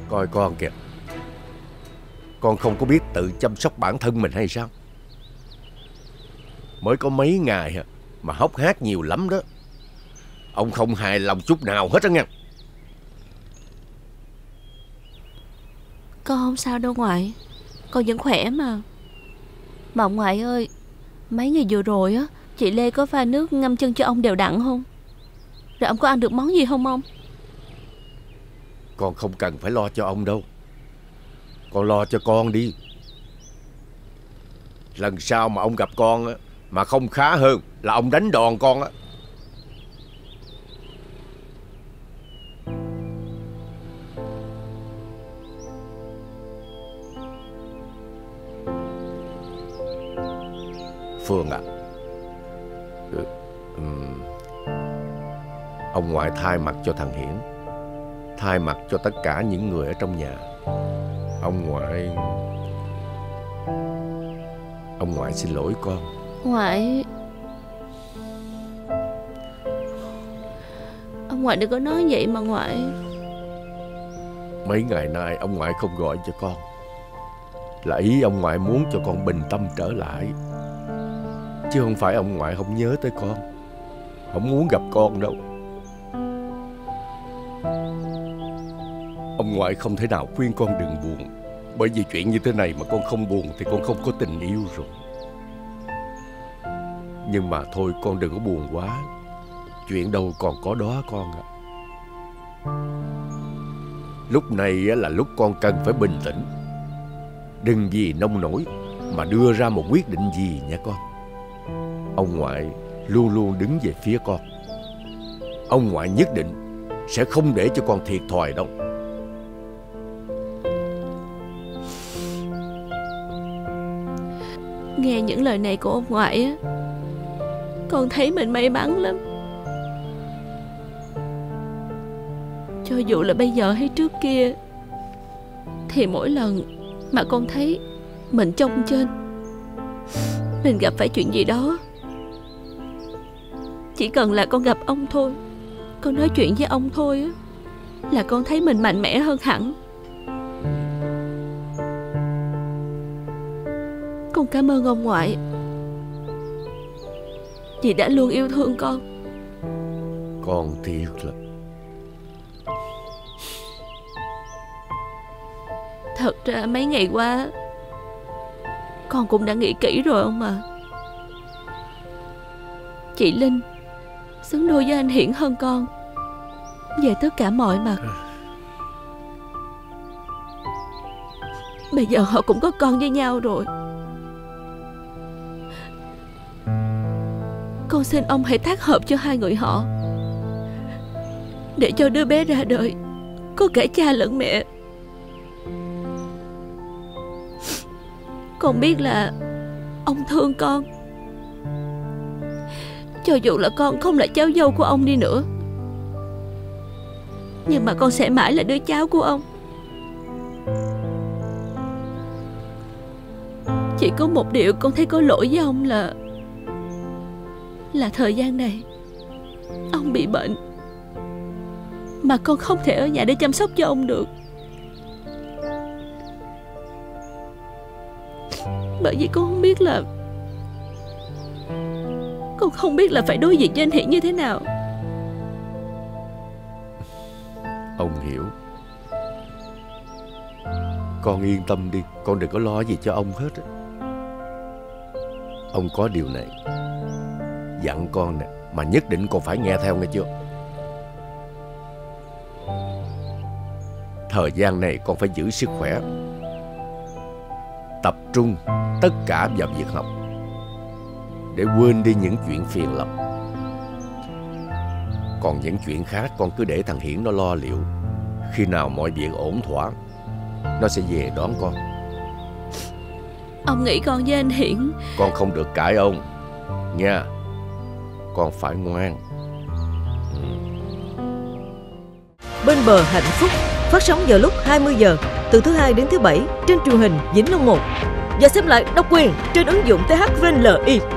Coi con kìa, con không có biết tự chăm sóc bản thân mình hay sao? Mới có mấy ngày mà hốc hác nhiều lắm đó. Ông không hài lòng chút nào hết á nghe. Con không sao đâu ngoại, con vẫn khỏe mà. Mà ông ngoại ơi, mấy ngày vừa rồi á, chị Lê có pha nước ngâm chân cho ông đều đặn không? Rồi ông có ăn được món gì không ông? Con không cần phải lo cho ông đâu. Con lo cho con đi. Lần sau mà ông gặp con á, mà không khá hơn là ông đánh đòn con á. Phương à, ông ngoại thay mặt cho thằng Hiển, thay mặt cho tất cả những người ở trong nhà, ông ngoại xin lỗi con. Ngoại, ông ngoại đừng có nói vậy mà ngoại. Mấy ngày nay ông ngoại không gọi cho con là ý ông ngoại muốn cho con bình tâm trở lại, chứ không phải ông ngoại không nhớ tới con, không muốn gặp con đâu. Ông ngoại không thể nào khuyên con đừng buồn, bởi vì chuyện như thế này mà con không buồn thì con không có tình yêu rồi. Nhưng mà thôi, con đừng có buồn quá. Chuyện đâu còn có đó con ạ. Lúc này là lúc con cần phải bình tĩnh. Đừng vì nông nổi mà đưa ra một quyết định gì nha con. Ông ngoại luôn luôn đứng về phía con. Ông ngoại nhất định sẽ không để cho con thiệt thòi đâu. Nghe những lời này của ông ngoại á, con thấy mình may mắn lắm. Cho dù là bây giờ hay trước kia, thì mỗi lần mà con thấy mình trông trên, mình gặp phải chuyện gì đó, chỉ cần là con gặp ông thôi, con nói chuyện với ông thôi á, là con thấy mình mạnh mẽ hơn hẳn. Con cảm ơn ông ngoại vì đã luôn yêu thương con. Con thiệt là... Thật ra mấy ngày qua con cũng đã nghĩ kỹ rồi ông mà. Chị Linh xứng đôi với anh Hiển hơn con về tất cả mọi mặt. Bây giờ họ cũng có con với nhau rồi. Con xin ông hãy tác hợp cho hai người họ, để cho đứa bé ra đời có cả cha lẫn mẹ. Con biết là ông thương con. Cho dù là con không là cháu dâu của ông đi nữa, nhưng mà con sẽ mãi là đứa cháu của ông. Chỉ có một điều con thấy có lỗi với ông là thời gian này ông bị bệnh, mà con không thể ở nhà để chăm sóc cho ông được. Bởi vì con không biết là phải đối diện với anh Hiển như thế nào. Ông hiểu. Con yên tâm đi, con đừng có lo gì cho ông hết. Ông có điều này dặn con nè, mà nhất định con phải nghe theo nghe chưa. Thời gian này con phải giữ sức khỏe, tập trung tất cả vào việc học, để quên đi những chuyện phiền lòng. Còn những chuyện khác con cứ để thằng Hiển nó lo liệu. Khi nào mọi việc ổn thỏa, nó sẽ về đón con. Ông nghĩ con với anh Hiển... Con không được cãi ông nha. Con phải ngoan. Bên bờ hạnh phúc phát sóng vào lúc 20 giờ từ thứ Hai đến thứ Bảy trên truyền hình Vĩnh Long 1 và xem lại độc quyền trên ứng dụng THVNLI.